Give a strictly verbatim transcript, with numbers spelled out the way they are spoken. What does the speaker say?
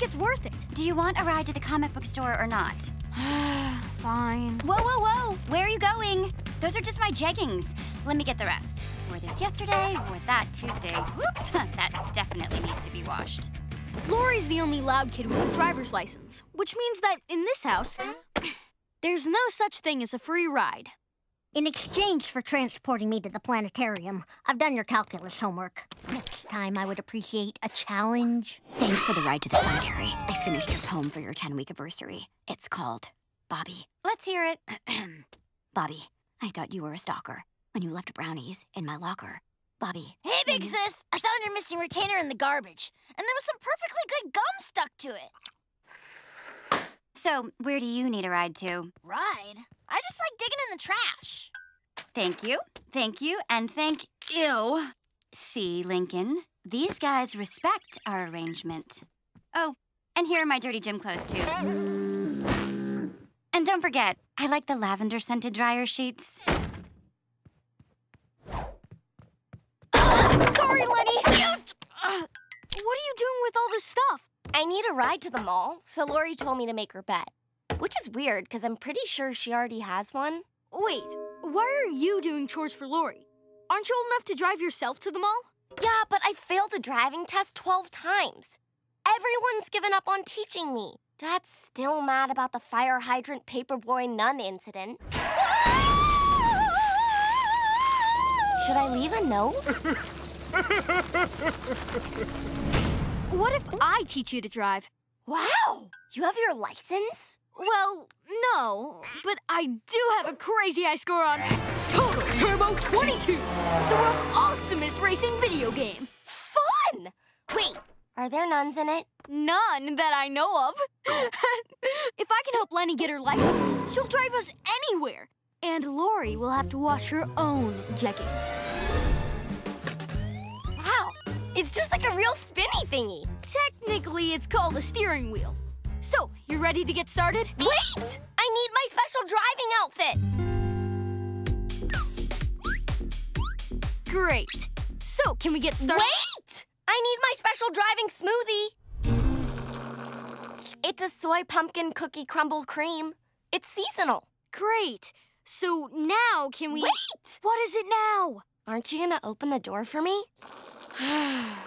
it's worth it. Do you want a ride to the comic book store or not? Fine. Whoa, whoa, whoa! Where are you going? Those are just my jeggings. Let me get the rest. Wore this yesterday, wore that Tuesday. Whoops, that definitely needs to be washed. Lori's the only loud kid with a driver's license, which means that in this house, there's no such thing as a free ride. In exchange for transporting me to the planetarium, I've done your calculus homework. Next time, I would appreciate a challenge. Thanks for the ride to the cemetery. I finished your poem for your ten-week anniversary. It's called Bobby. Let's hear it. Bobby, I thought you were a stalker when you left brownies in my locker. Bobby. Hey, big sis! I found your missing retainer in the garbage, and there was some perfectly good gum stuck to it. So, where do you need a ride to? Ride? I just like digging in the trash. Thank you, thank you, and thank you. See, Lincoln, these guys respect our arrangement. Oh, and here are my dirty gym clothes, too. And don't forget, I like the lavender-scented dryer sheets. Sorry, Lenny! Uh, what are you doing with all this stuff? I need a ride to the mall, so Lori told me to make her bed. Which is weird, because I'm pretty sure she already has one. Wait, why are you doing chores for Lori? Aren't you old enough to drive yourself to the mall? Yeah, but I failed a driving test twelve times. Everyone's given up on teaching me. Dad's still mad about the fire hydrant paperboy nun incident. Should I leave a note? What if I teach you to drive? Wow! You have your license? Well, no, but I do have a crazy high score on Total Turbo twenty-two, the world's awesomest racing video game. Fun! Wait, are there nuns in it? None that I know of. If I can help Lenny get her license, she'll drive us anywhere. And Lori will have to wash her own jeggings. Wow, it's just like a real spinny thingy. Technically, it's called a steering wheel. So, you ready to get started? Wait! I need my special driving outfit. Great. So, can we get started? Wait! I need my special driving smoothie. It's a soy pumpkin cookie crumble cream. It's seasonal. Great. So now can we... Wait! What is it now? Aren't you gonna open the door for me?